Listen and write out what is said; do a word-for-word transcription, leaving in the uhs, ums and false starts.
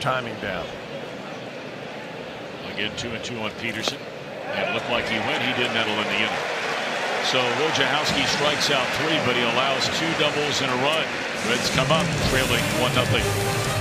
timing down. Again, two and two on Peterson. And it looked like he went. He did nettle in the inning. So Wojciechowski strikes out three, but he allows two doubles and a run. Reds come up trailing one nothing.